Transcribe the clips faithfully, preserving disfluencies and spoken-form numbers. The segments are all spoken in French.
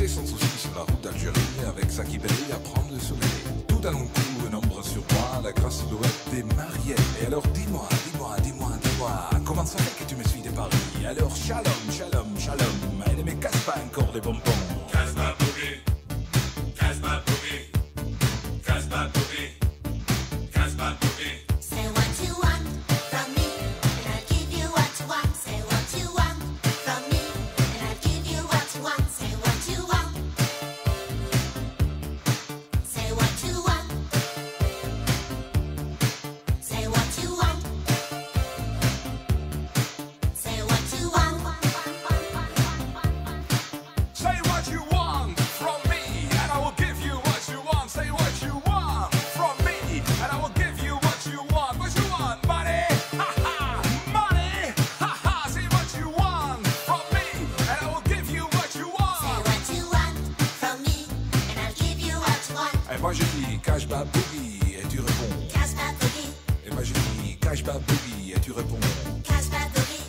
sans souci sur la route d'Algérie, avec sa kibérie à prendre le soleil. Tout d'un long coup, un ombre sur moi, la grasse silhouette des Marielle. Et alors dis-moi, dis-moi, dis-moi, dis-moi, comment ça fait que tu me suis de Paris? Alors shalom, shalom, shalom, elle ne me casse pas encore les bonbons. Casse ma boogie, casse ma boogie, casse ma boogie, casse ma boogie. Say what you want from me, and I'll give you what you want. Say what you want from me, and I'll give you what you want. Say what you want. Say what you want. Say what you want. Say what you want. Say what you want from me, and I will give you what you want. Say what you want from me, and I will give you what you want. What you want, money? Ha ha, money? Ha ha. Say what you want from me, and I will give you what you Say want. what you want from me, and I'll give you what you want. Et moi je dis cache ma boogie et tu réponds. Casse ma boogie, Et moi je dis cache ma boogie et tu réponds. casse ma boogie.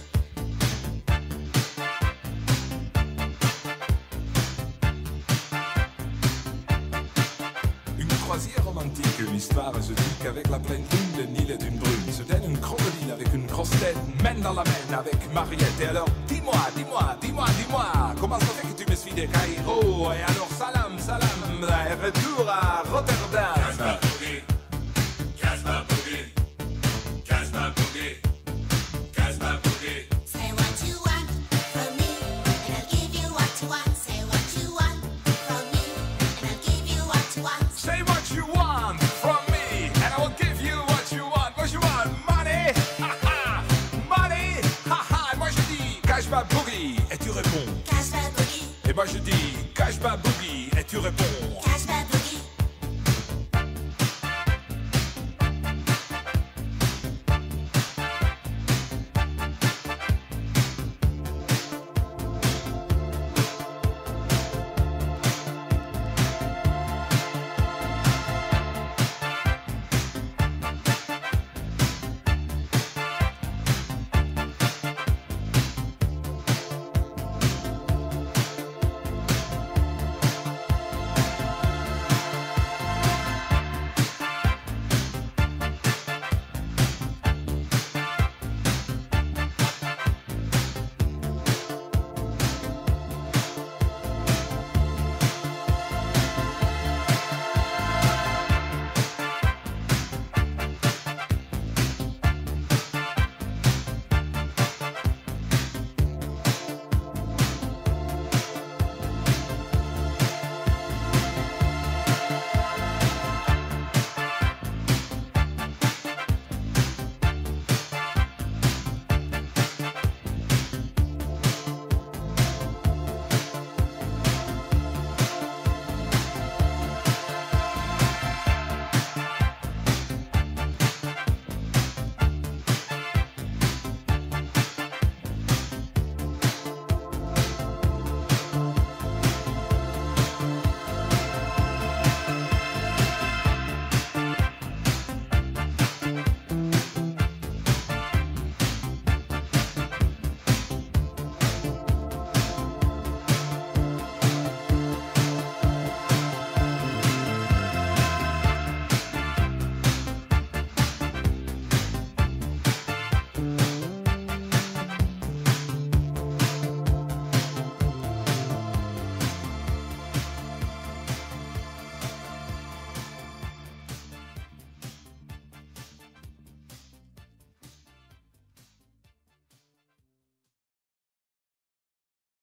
Une croisière romantique, une histoire exotique avec la pleine lune de Nil et d'une brune. Se donne une crocodile avec une grosse tête, mène dans la main avec Mariette. Et alors dis-moi, dis-moi, dis-moi, dis-moi, comment ça fait que tu me suis de Caïro? Et alors salam, salam, et retour à Rotterdam. Casse ma boogie, casse ma boogie, casse ma boogie, casse ma boogie. Say what you want from me, and I'll give you what you want. Say what you want from me, and I'll give you what you want. Say what you want from me, and I will give you what you want. What you want, money? Ha ha, money? Ha ha. Et moi je dis cache ma boogie et tu réponds. Casse ma boogie, Et moi je dis cache ma boogie et tu réponds. casse ma boogie.